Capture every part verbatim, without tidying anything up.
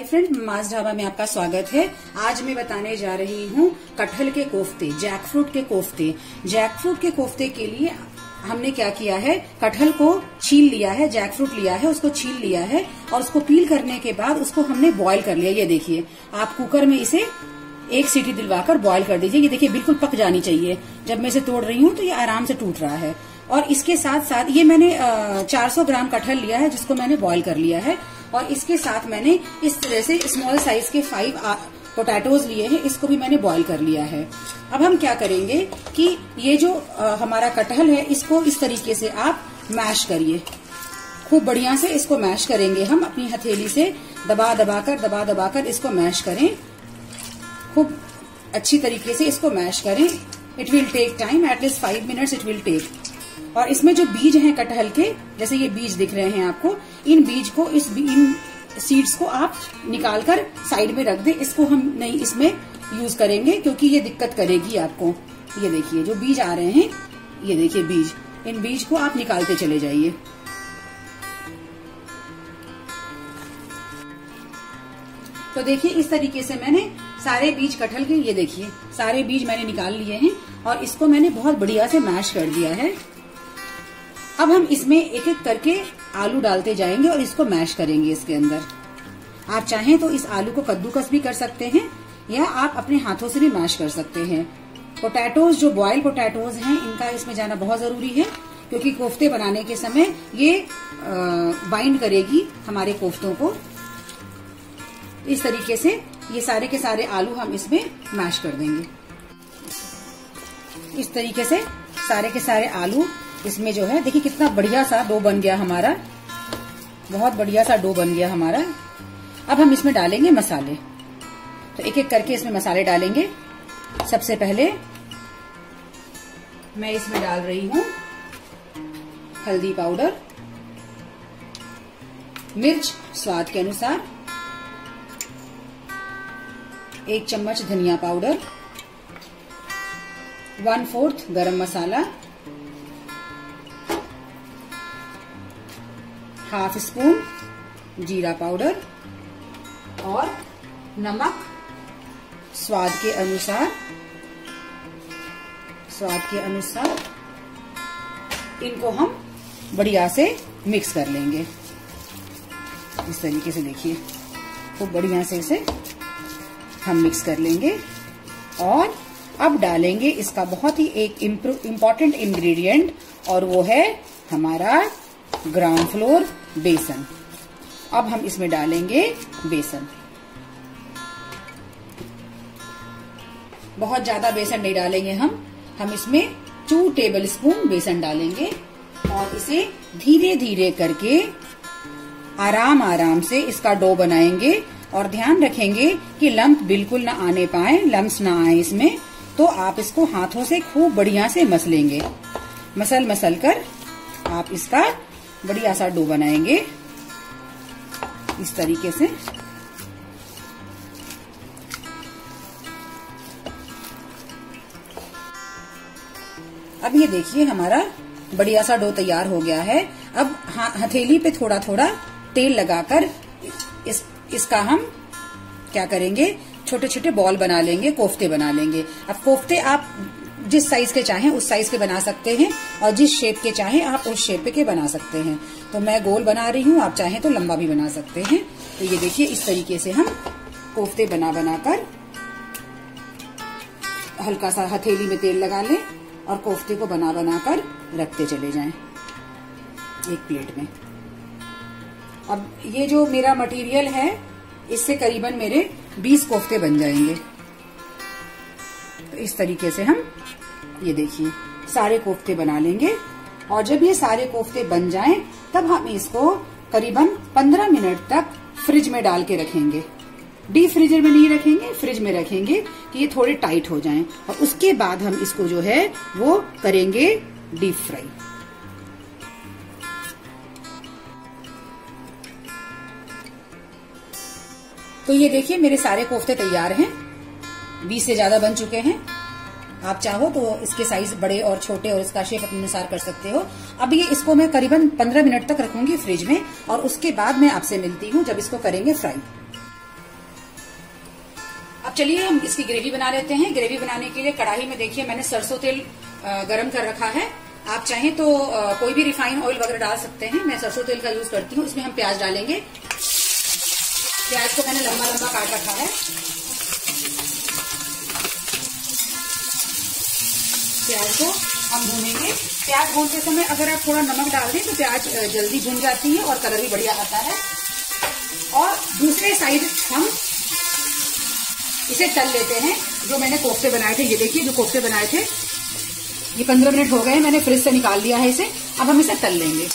Hi friend, माज ढाबा में आपका स्वागत है। आज मैं बताने जा रही हूँ कटहल के कोफ्ते, जैकफ्रूट के कोफ्ते। जैकफ्रूट के कोफ्ते के लिए हमने क्या किया है, कटहल को छील लिया है, जैकफ्रूट लिया है, उसको छील लिया है और उसको पील करने के बाद उसको हमने बॉईल कर लिया। ये देखिए, आप कुकर में इसे एक सीटी दिलवाकर बॉईल कर दीजिए। ये देखिए बिल्कुल पक जानी चाहिए। जब मैं इसे तोड़ रही हूँ तो ये आराम से टूट रहा है। और इसके साथ साथ ये मैंने चार सौ ग्राम कटहल लिया है जिसको मैंने बॉईल कर लिया है। और इसके साथ मैंने इस तरह से स्मॉल साइज के फाइव पोटैटोज लिए हैं, इसको भी मैंने बॉईल कर लिया है। अब हम क्या करेंगे कि ये जो आ, हमारा कटहल है इसको इस तरीके से आप मैश करिए, खूब बढ़िया से इसको मैश करेंगे। हम अपनी हथेली से दबा दबाकर दबा दबाकर इसको मैश करें, खूब अच्छी तरीके से इसको मैश करें। It will take time, at least five minutes it will take. और इसमें जो बीज हैं कटहल के, जैसे ये बीज दिख रहे हैं आपको, इन बीज को इस इन सीड्स को आप निकालकर साइड में रख दें। इसको हम नहीं इसमें यूज करेंगे क्योंकि ये दिक्कत करेगी आपको। ये देखिए जो बीज आ रहे हैं, ये देखिए बीज, इन बीज को आप निकालते चले जाइए। तो देखिए इस तरीके से मैंने सारे बीज कटहल के, ये देखिए सारे बीज मैंने निकाल लिए हैं और इसको मैंने बहुत बढ़िया से मैश कर दिया है। अब हम इसमें एक एक करके आलू डालते जाएंगे और इसको मैश करेंगे इसके अंदर। आप चाहें तो इस आलू को कद्दूकस भी कर सकते हैं या आप अपने हाथों से भी मैश कर सकते हैं। पोटैटोज, जो बॉयल पोटैटोज हैं, इनका इसमें जाना बहुत जरूरी है क्योंकि कोफ्ते बनाने के समय ये बाइंड करेगी हमारे कोफ्तों को। इस तरीके से ये सारे के सारे आलू हम इसमें मैश कर देंगे। इस तरीके से सारे के सारे आलू इसमें जो है, देखिए कितना बढ़िया सा डो बन गया हमारा, बहुत बढ़िया सा डो बन गया हमारा। अब हम इसमें डालेंगे मसाले, तो एक एक करके इसमें मसाले डालेंगे। सबसे पहले मैं इसमें डाल रही हूँ हल्दी पाउडर, मिर्च स्वाद के अनुसार, एक चम्मच धनिया powder, one fourth garam masala, half spoon जीरा पाउडर और नमक स्वाद के अनुसार स्वाद के अनुसार इनको हम बढ़िया से मिक्स कर लेंगे। इस तरीके से देखिए खूब बढ़िया से इसे हम मिक्स कर लेंगे। और अब डालेंगे इसका बहुत ही एक इम्पोर्टेंट इंग्रेडिएंट, और वो है हमारा ग्राउंड फ्लोर बेसन। अब हम इसमें डालेंगे बेसन। बहुत ज्यादा बेसन नहीं डालेंगे हम हम इसमें टू टेबल स्पून बेसन डालेंगे और इसे धीरे धीरे करके आराम आराम से इसका डो बनाएंगे। और ध्यान रखेंगे कि लम्प बिल्कुल ना आने पाए, लम्प्स ना आए इसमें। तो आप इसको हाथों से खूब बढ़िया से मसलेंगे। मसल मसल कर आप इसका बढ़िया सा डो बनाएंगे इस तरीके से। अब ये देखिए हमारा बढ़िया सा डो तैयार हो गया है। अब हथेली पे थोड़ा थोड़ा तेल लगाकर इस इसका हम क्या करेंगे, छोटे छोटे बॉल बना लेंगे, कोफ्ते बना लेंगे। अब कोफ्ते आप जिस साइज के चाहें उस साइज के बना सकते हैं और जिस शेप के चाहें आप उस शेप के बना सकते हैं। तो मैं गोल बना रही हूँ, आप चाहें तो लंबा भी बना सकते हैं। तो ये देखिए इस तरीके से हम कोफ्ते बना बनाकर हल्का सा हथेली में तेल लगा लें और कोफ्ते को बना बनाकर रखते चले जाएं एक प्लेट में। अब ये जो मेरा मटेरियल है, इससे करीबन मेरे बीस कोफ्ते बन जाएंगे। तो इस तरीके से हम ये देखिए सारे कोफ्ते बना लेंगे। और जब ये सारे कोफ्ते बन जाएं तब हम इसको करीबन पंद्रह मिनट तक फ्रिज में डाल के रखेंगे। डीप फ्रीजर में नहीं रखेंगे, फ्रिज में रखेंगे कि ये थोड़े टाइट हो जाएं। और उसके बाद हम इसको जो है वो करेंगे डीप फ्राई। तो ये देखिए मेरे सारे कोफ्ते तैयार हैं, बीस से ज्यादा बन चुके हैं। आप चाहो तो इसके साइज बड़े और छोटे और इसका शेप अपने अनुसार कर सकते हो। अब ये इसको मैं करीबन पंद्रह मिनट तक रखूंगी फ्रिज में और उसके बाद मैं आपसे मिलती हूँ जब इसको करेंगे फ्राई। अब चलिए हम इसकी ग्रेवी बना लेते हैं। ग्रेवी बनाने के लिए कढ़ाई में देखिए मैंने सरसों तेल गरम कर रखा है। आप चाहें तो कोई भी रिफाइन ऑयल वगैरह डाल सकते हैं। मैं सरसों तेल का यूज करती हूँ। इसमें हम प्याज डालेंगे। प्याज को मैंने लंबा लंबा काट रखा है। प्याज को हम भूनेंगे। प्याज भूनते समय अगर आप थोड़ा नमक डाल दें तो प्याज जल्दी भून जाती है और कलर भी बढ़िया आता है। और दूसरे साइड हम इसे तल लेते हैं। जो मैंने कोफ्ते बनाए थे, ये देखिए जो कोफ्ते बनाए थे, ये पंद्रह मिनट हो गए, मैंने फ्रिज से निकाल लिया है इसे। अब हम इसे तल लेंगे।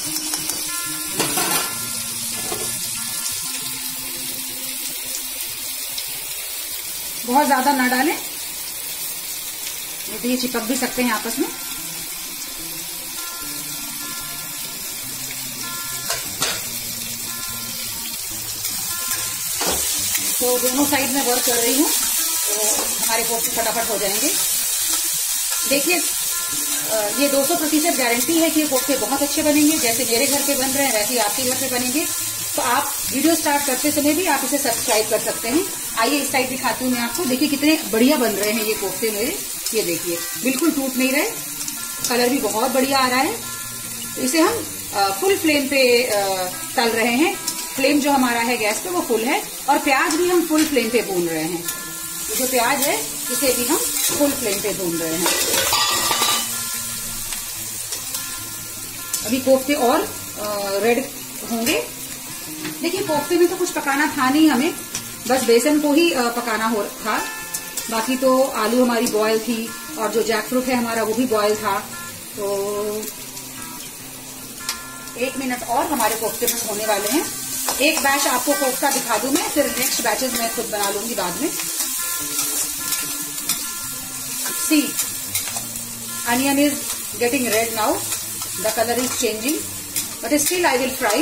बहुत ज्यादा ना डालें, नहीं तो ये चिपक भी सकते हैं आपस में। तो दोनों साइड में वर्क कर रही हूँ तो हमारे कोफ्ते फटाफट हो जाएंगे। देखिए ये दो सौ प्रतिशत गारंटी है कि ये कोफ्ते बहुत अच्छे बनेंगे। जैसे मेरे घर पे बन रहे हैं वैसे ही आपके घर पे बनेंगे। तो आप वीडियो स्टार्ट करते समय भी आप इसे सब्सक्राइब कर सकते हैं। आइए इस साइड दिखाती हूँ मैं आपको। देखिए कितने बढ़िया बन रहे हैं ये कोफ्ते मेरे। ये देखिए बिल्कुल टूट नहीं रहे, कलर भी बहुत बढ़िया आ रहा है। तो इसे हम फुल फ्लेम पे तल रहे हैं। फ्लेम जो हमारा है गैस पे वो फुल है और प्याज भी हम फुल फ्लेम पे भून रहे हैं। ये जो प्याज है इसे भी हम फुल फ्लेम पे भून रहे हैं। अभी कोफ्ते और रेड होंगे। देखिए कोफ्ते में तो कुछ पकाना था नहीं हमें, बस बेसन को ही पकाना हो था। बाकी तो आलू हमारी बॉयल थी और जो जैक फ्रूट है हमारा वो भी बॉयल था। तो एक मिनट और हमारे कोफ्ते में होने वाले हैं। एक बैच आपको कोफ्ता दिखा दूं मैं, फिर नेक्स्ट बैचेस मैं खुद बना लूंगी बाद में। सी onion is getting red now, the color is changing, but still I will fry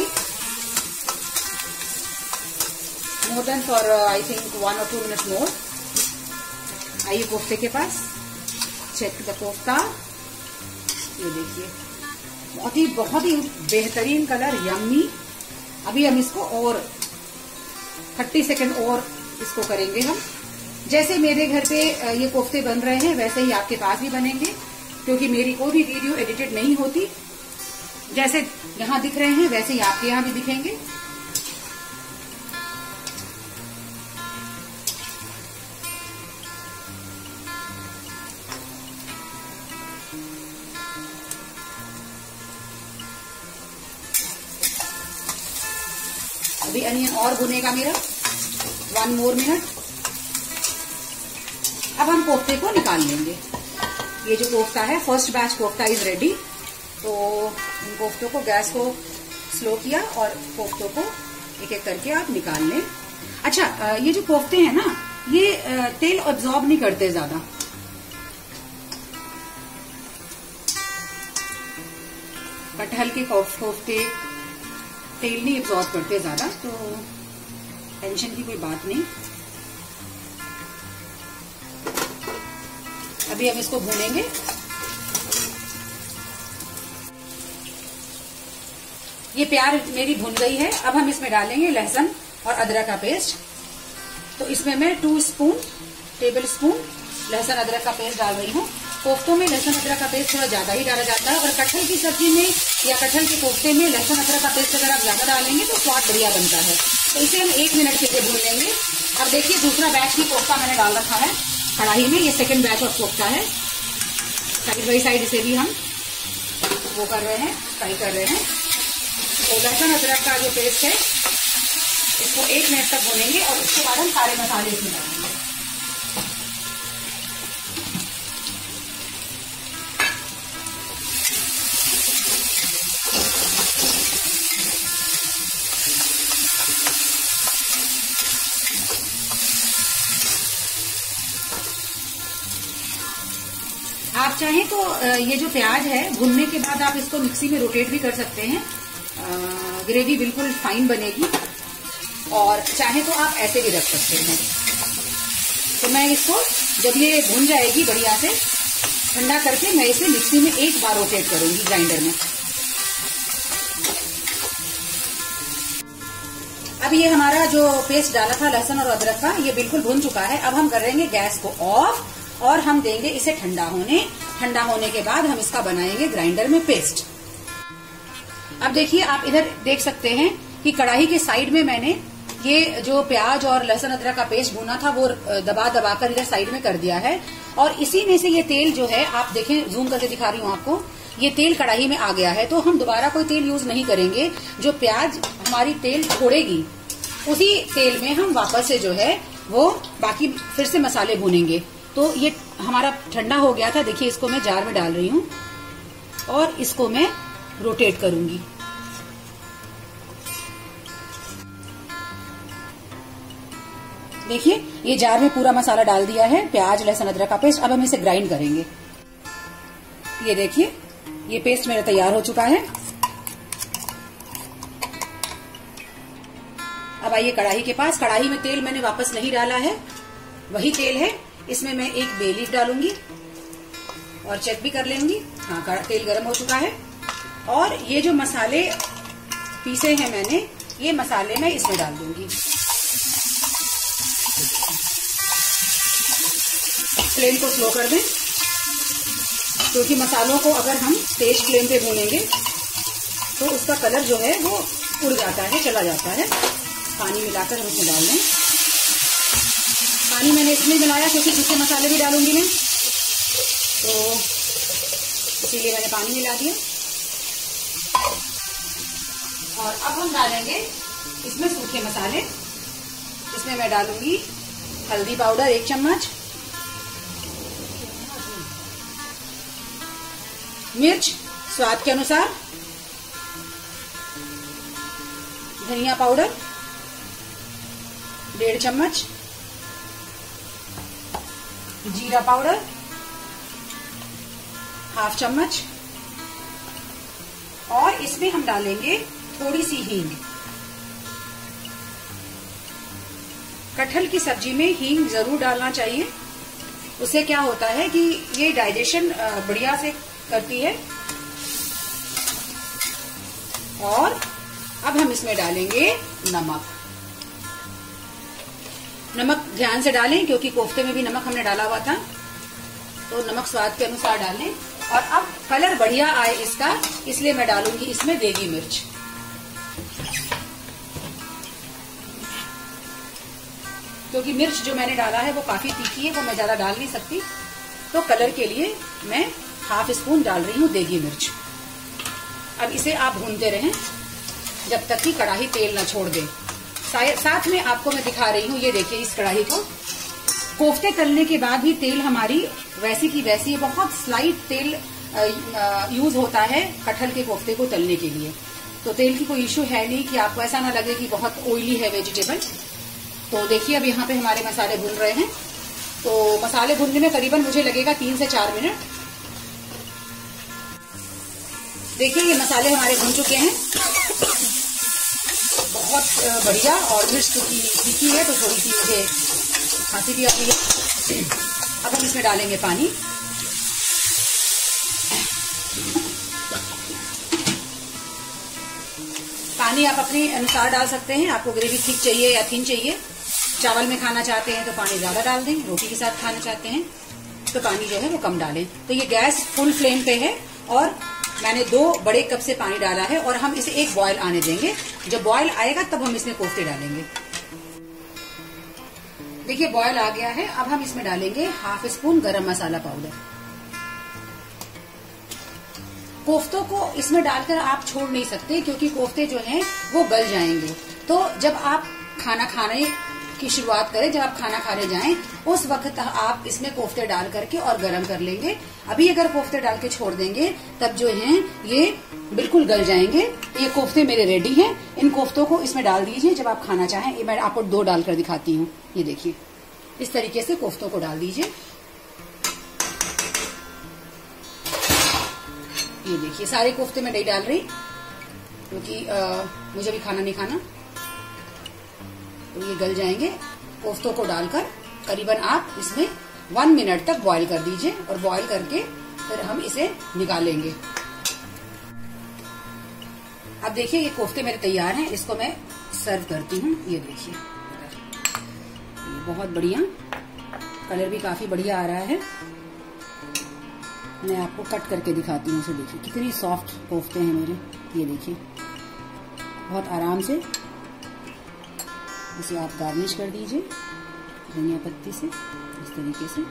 more than for uh, I think one or two minutes more. आइए कोफ्ते के पास, चेक द कोफ्ता। ये देखिए बहुत ही बहुत ही बेहतरीन कलर, यम्मी। अभी हम इसको और तीस सेकंड और इसको करेंगे हम। जैसे मेरे घर पे ये कोफ्ते बन रहे हैं वैसे ही आपके पास भी बनेंगे, क्योंकि मेरी कोई भी वीडियो एडिटेड नहीं होती। जैसे यहाँ दिख रहे हैं वैसे ही आपके यहाँ भी दिखेंगे। अभी अनियन और भुनेगा मेरा, वन मोर मिनट। अब हम कोफ्ते को निकाल लेंगे। ये जो कोफ्ता है, first batch kofta is ready. तो इन कोफ्तों को, गैस को स्लो किया और कोफ्तों को एक एक करके आप निकाल लें। अच्छा, ये जो कोफ्ते हैं ना, ये तेल अब्सॉर्ब नहीं करते ज्यादा। कटहल के कोफ्ते तेल नहीं एब्जॉर्ब करते ज्यादा, तो टेंशन की कोई बात नहीं। अभी हम इसको भूनेंगे। ये प्याज मेरी भुन गई है। अब हम इसमें डालेंगे लहसुन और अदरक का पेस्ट। तो इसमें मैं टू स्पून टेबल स्पून लहसुन अदरक का पेस्ट डाल रही हूँ। कोफ्तों में लहसुन अदरक का पेस्ट थोड़ा ज्यादा ही डाला जाता है, और कटहल की सब्जी में या कटहल के कोफ्ते में लहसुन अदरक का पेस्ट अगर आप ज्यादा डालेंगे तो स्वाद बढ़िया बनता है। तो इसे हम एक मिनट के लिए भून लेंगे। अब देखिए दूसरा बैच भी कोफ्ता मैंने डाल रखा है कढ़ाई में। ये सेकंड बैच ऑफ कोफ्ता है। साइड बाई साइड इसे भी हम वो कर रहे हैं, फ्राई कर रहे हैं। तो लहसुन अदरक का जो पेस्ट है इसको एक मिनट तक भूनेंगे और उसके बाद हम सारे मसाले इसमें डालेंगे। आप चाहें तो ये जो प्याज है भुनने के बाद आप इसको मिक्सी में रोटेट भी कर सकते हैं। ग्रेवी बिल्कुल फाइन बनेगी। और चाहे तो आप ऐसे भी रख सकते हैं। तो मैं इसको जब ये भुन जाएगी बढ़िया से, ठंडा करके मैं इसे मिक्सी में एक बार रोटेट करूंगी ग्राइंडर में। अब ये हमारा जो पेस्ट डाला था लहसुन और अदरक का, ये बिल्कुल भुन चुका है। अब हम करेंगे गैस को ऑफ और हम देंगे इसे ठंडा होने। ठंडा होने के बाद हम इसका बनाएंगे ग्राइंडर में पेस्ट। अब देखिए, आप इधर देख सकते हैं कि कढ़ाई के साइड में मैंने ये जो प्याज और लहसुन अदरक का पेस्ट भुना था वो दबा दबा कर इधर साइड में कर दिया है। और इसी में से ये तेल जो है, आप देखें, जूम करके दिखा रही हूँ आपको, ये तेल कढ़ाई में आ गया है। तो हम दोबारा कोई तेल यूज नहीं करेंगे। जो प्याज हमारी तेल छोड़ेगी उसी तेल में हम वापस से जो है वो बाकी फिर से मसाले भूनेंगे। तो ये हमारा ठंडा हो गया था। देखिए, इसको मैं जार में डाल रही हूँ और इसको मैं रोटेट करूंगी। देखिए, ये जार में पूरा मसाला डाल दिया है, प्याज लहसुन अदरक का पेस्ट। अब हम इसे ग्राइंड करेंगे। ये देखिए, ये पेस्ट मेरा तैयार हो चुका है। अब आइए कढ़ाई के पास। कढ़ाई में तेल मैंने वापस नहीं डाला है, वही तेल है। इसमें मैं एक बे लीफ डालूंगी और चेक भी कर लेंगी। हाँ, तेल गर्म हो चुका है। और ये जो मसाले पीसे हैं मैंने, ये मसाले मैं इसमें डाल दूंगी। फ्लेम को स्लो कर दें, क्योंकि मसालों को अगर हम तेज फ्लेम पे भूनेंगे तो उसका कलर जो है वो उड़ जाता है, चला जाता है। पानी मिलाकर हम उसमें डाल दें। पानी मैंने इसलिए मिलाया क्योंकि दूसरे मसाले भी डालूंगी मैं, तो इसीलिए मैंने पानी मिला दिया। और अब हम डालेंगे इसमें सूखे मसाले। इसमें मैं डालूंगी हल्दी पाउडर एक चम्मच, मिर्च स्वाद के अनुसार, धनिया पाउडर डेढ़ चम्मच, जीरा पाउडर हाफ चम्मच, और इसमें हम डालेंगे थोड़ी सी हींग। कटहल की सब्जी में हींग जरूर डालना चाहिए। उससे क्या होता है कि ये डाइजेशन बढ़िया से करती है। और अब हम इसमें डालेंगे नमक। नमक ध्यान से डालें, क्योंकि कोफ्ते में भी नमक हमने डाला हुआ था। तो नमक स्वाद के अनुसार डालें। और अब कलर बढ़िया आए इसका, इसलिए मैं डालूंगी इसमें देगी मिर्च। क्योंकि मिर्च जो मैंने डाला है वो काफी तीखी है, वो मैं ज्यादा डाल नहीं सकती। तो कलर के लिए मैं हाफ स्पून डाल रही हूँ देगी मिर्च। अब इसे आप भूनते रहें जब तक कि कढ़ाई तेल ना छोड़ दे। साथ में आपको मैं दिखा रही हूँ, ये देखिए इस कढ़ाई को। कोफ्ते तलने के बाद भी तेल हमारी वैसी की वैसी है। बहुत स्लाइट तेल यूज होता है कटहल के कोफ्ते को तलने के लिए। तो तेल की कोई इश्यू है नहीं कि आपको ऐसा ना लगे कि बहुत ऑयली है वेजिटेबल। तो देखिए, अब यहाँ पे हमारे मसाले भून रहे हैं। तो मसाले भूनने में करीबन मुझे लगेगा तीन से चार मिनट। देखिए, ये मसाले हमारे भून चुके हैं बहुत बढ़िया। और मिर्च चूंकि तीखी है तो थोड़ी सी मुझे खांसी भी आती है। अब हम इसमें डालेंगे पानी। पानी आप अपने अनुसार डाल सकते हैं। आपको ग्रेवी थिक चाहिए या थिन चाहिए। चावल में खाना चाहते हैं तो पानी ज्यादा डाल दें, रोटी के साथ खाना चाहते हैं तो पानी जो है वो कम डालें। तो ये गैस फुल फ्लेम पे है और मैंने दो बड़े कप से पानी डाला है और हम इसे एक बॉयल आने देंगे। जब बॉयल आएगा तब हम इसमें कोफ्ते डालेंगे। देखिए, बॉयल आ गया है। अब हम इसमें डालेंगे हाफ स्पून गरम मसाला पाउडर। कोफ्तों को इसमें डालकर आप छोड़ नहीं सकते, क्योंकि कोफ्ते जो हैं वो गल जाएंगे। तो जब आप खाना खाने की शुरुआत करें, जब आप खाना खाने जाएं, उस वक्त आप इसमें कोफ्ते डाल करके और गरम कर लेंगे। अभी अगर कोफ्ते डाल के छोड़ देंगे तब जो हैं ये बिल्कुल गल जाएंगे। ये कोफ्ते मेरे रेडी हैं। इन कोफ्तों को इसमें डाल दीजिए जब आप खाना चाहें। ये मैं आपको दो डालकर दिखाती हूँ। ये देखिए, इस तरीके से कोफ्तों को डाल दीजिए। ये देखिए, सारे कोफ्ते मैं नहीं डाल रही क्योंकि मुझे भी खाना नहीं खाना। तो ये गल जाएंगे। कोफ्तों को डालकर करीबन आप इसमें वन मिनट तक बॉईल कर दीजिए और बॉईल करके फिर हम इसे निकालेंगे। अब देखिए ये कोफ्ते मेरे तैयार हैं, इसको मैं सर्व करती हूँ। ये देखिए ये बहुत बढ़िया, कलर भी काफी बढ़िया आ रहा है। मैं आपको कट करके दिखाती हूँ। इसे देखिए कितनी सॉफ्ट कोफ्ते हैं मेरे। ये देखिए बहुत आराम से इसे आप गार्निश कर दीजिए धनिया पत्ती से इस तरीके से।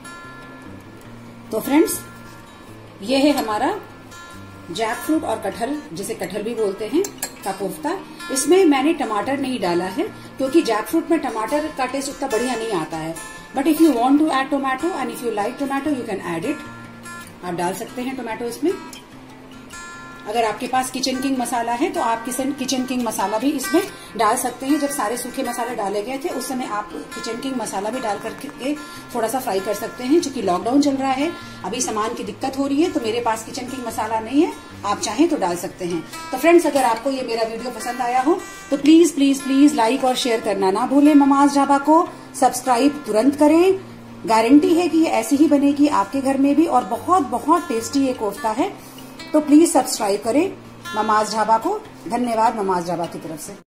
तो फ्रेंड्स ये है हमारा जैक फ्रूट और कटहल, जिसे कटहल भी बोलते हैं, का कोफ्ता। इसमें मैंने टमाटर नहीं डाला है क्योंकि जैक फ्रूट में टमाटर का टेस्ट उतना बढ़िया नहीं आता है। But if you want to add tomato and if you like tomato you can add it. आप डाल सकते हैं टोमेटो इसमें। अगर आपके पास किचन किंग मसाला है तो आप किचन किचन किंग मसाला भी इसमें डाल सकते हैं। जब सारे सूखे मसाले डाले गए थे उस समय आप किचन किंग मसाला भी डाल करके थोड़ा सा फ्राई कर सकते हैं। क्योंकि लॉकडाउन चल रहा है, अभी सामान की दिक्कत हो रही है, तो मेरे पास किचन किंग मसाला नहीं है, आप चाहें तो डाल सकते हैं। तो फ्रेंड्स अगर आपको ये मेरा वीडियो पसंद आया हो तो प्लीज प्लीज प्लीज लाइक और शेयर करना ना भूलें। ममाज ढाबा को सब्सक्राइब तुरंत करें। गारंटी है कि ये ऐसी ही बनेगी आपके घर में भी, और बहुत बहुत टेस्टी ये कोफ्ता है। तो प्लीज सब्सक्राइब करें ममाज ढाबा को। धन्यवाद ममाज ढाबा की तरफ से।